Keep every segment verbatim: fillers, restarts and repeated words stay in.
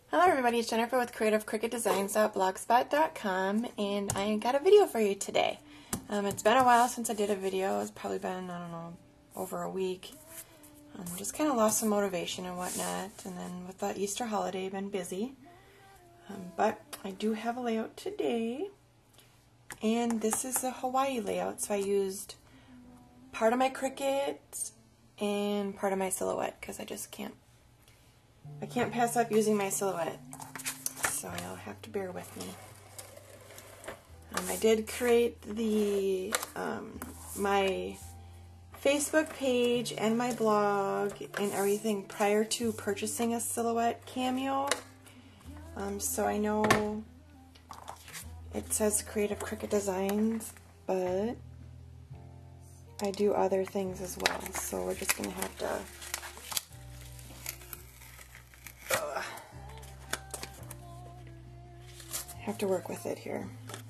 Hello everybody, it's Jennifer with creative cricut designs dot blogspot dot com, and I got a video for you today. Um, it's been a while since I did a video. It's probably been, I don't know, over a week. Um, just kind of lost some motivation and whatnot, and then with the Easter holiday, been busy. Um, but I do have a layout today, and this is a Hawaii layout, so I used part of my Cricut and part of my Silhouette, because I just can't I can't pass up using my Silhouette, so you'll have to bear with me. Um, I did create the um, my Facebook page and my blog and everything prior to purchasing a Silhouette Cameo, um, so I know it says Creative Cricut Designs, but I do other things as well, so we're just going to have to have to work with it here.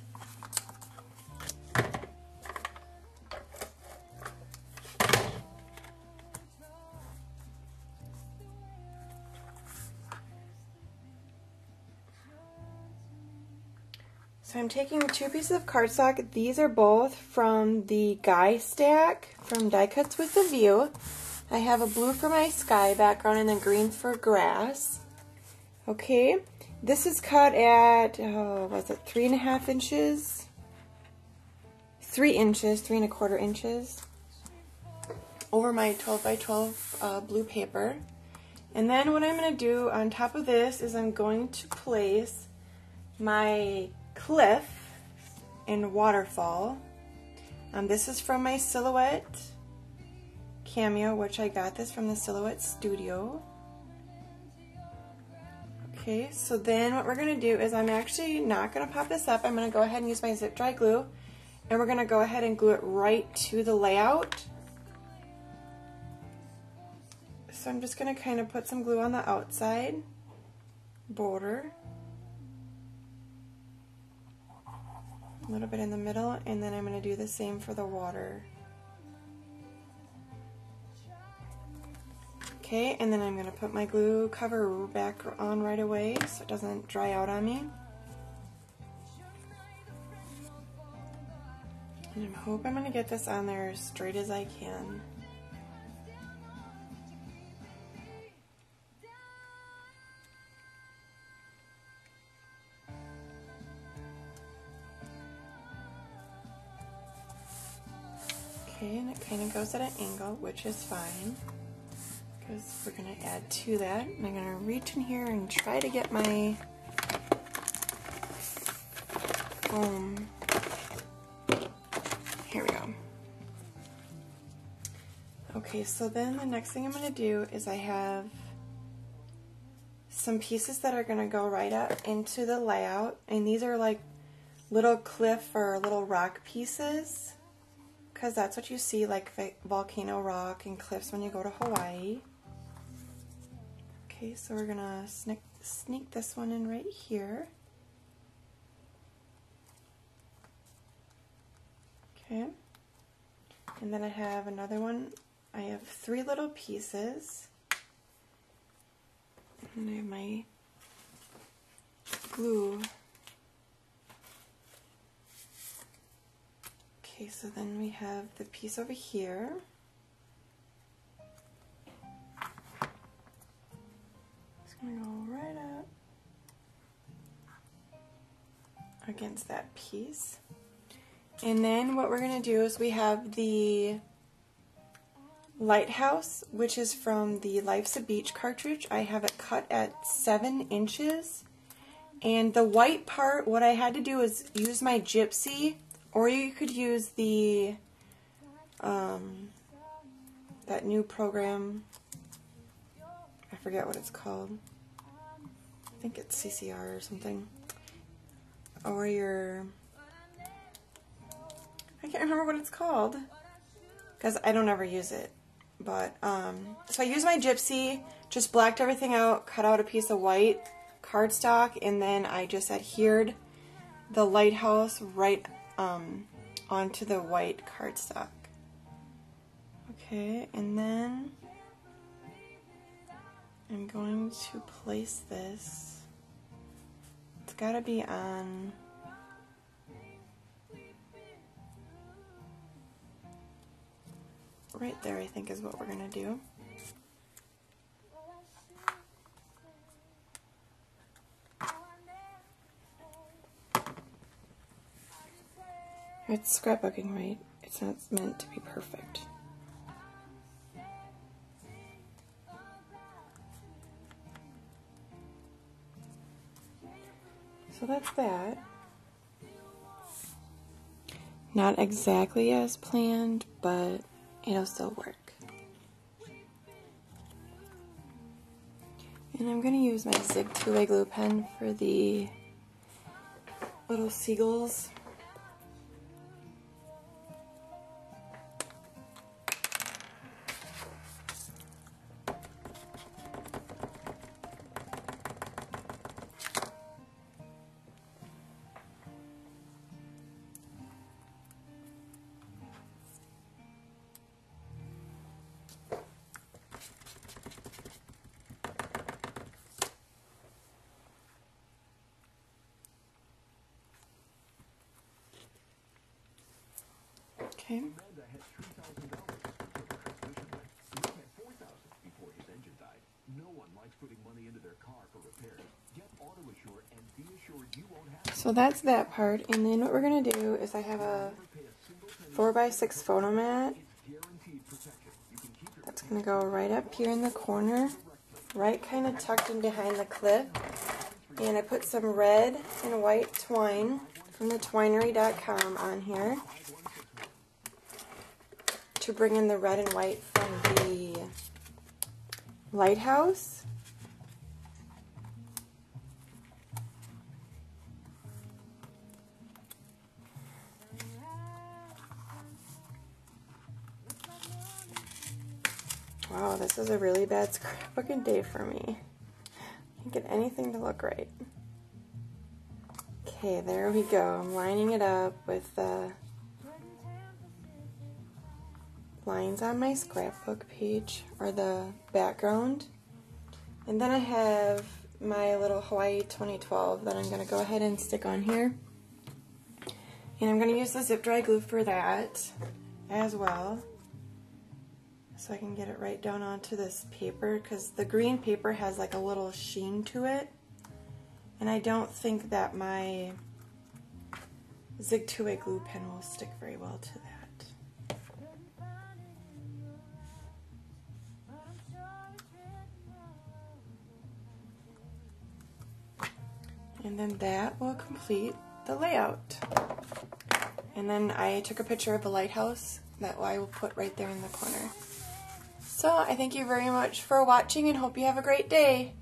So I'm taking two pieces of cardstock. These are both from the Guy stack from Die Cuts with a View. I have a blue for my sky background and then green for grass. Okay. This is cut at, oh, was it three and a half inches? Three inches, three and a quarter inches over my twelve by twelve uh, blue paper. And then what I'm going to do on top of this is I'm going to place my cliff and waterfall. Um, this is from my Silhouette Cameo, which I got this from the Silhouette Studio. Okay, so then what we're going to do is I'm actually not going to pop this up. I'm going to go ahead and use my zip dry glue, and we're going to go ahead and glue it right to the layout. So I'm just going to kind of put some glue on the outside border, a little bit in the middle, and then I'm going to do the same for the water. Okay, and then I'm going to put my glue cover back on right away so it doesn't dry out on me. And I hope I'm going to get this on there as straight as I can. Okay, and it kind of goes at an angle, which is fine, because we're going to add to that. And I'm going to reach in here and try to get my foam. Here we go. Okay, so then the next thing I'm going to do is I have some pieces that are going to go right up into the layout, and these are like little cliff or little rock pieces, because that's what you see, like volcano rock and cliffs when you go to Hawaii. Okay, so we're gonna sneak, sneak this one in right here. Okay, and then I have another one. I have three little pieces, and I have my glue. Okay, so then we have the piece over here. I'm going to go right up against that piece. And then what we're going to do is we have the Lighthouse, which is from the Life's a Beach cartridge. I have it cut at seven inches. And the white part, what I had to do is use my Gypsy, or you could use the, um, that new program. I forget what it's called. I think it's C C R or something. Or your, I can't remember what it's called, because I don't ever use it. But, um, so I used my Gypsy, just blacked everything out, cut out a piece of white cardstock, and then I just adhered the lighthouse right um, onto the white cardstock. Okay, and then I'm going to place this got to be on right there, I think is what we're going to do. It's scrapbooking, right? It's not meant to be perfect. So that's that. Not exactly as planned, but it'll still work. And I'm going to use my Zig two-way glue pen for the little seagulls. Okay. So that's that part, and then what we're going to do is I have a four by six photo mat that's going to go right up here in the corner, right kind of tucked in behind the clip, and I put some red and white twine from the twinery dot com on here to bring in the red and white from the Lighthouse. Wow, this is a really bad scrapbooking day for me. Can't get anything to look right. Okay, there we go. I'm lining it up with the lines on my scrapbook page, or the background. And then I have my little Hawaii twenty twelve that I'm going to go ahead and stick on here. And I'm going to use the zip dry glue for that as well, so I can get it right down onto this paper, because the green paper has like a little sheen to it, and I don't think that my Zig two-way glue pen will stick very well to that. And then that will complete the layout. And then I took a picture of the lighthouse that I will put right there in the corner. So I thank you very much for watching and hope you have a great day.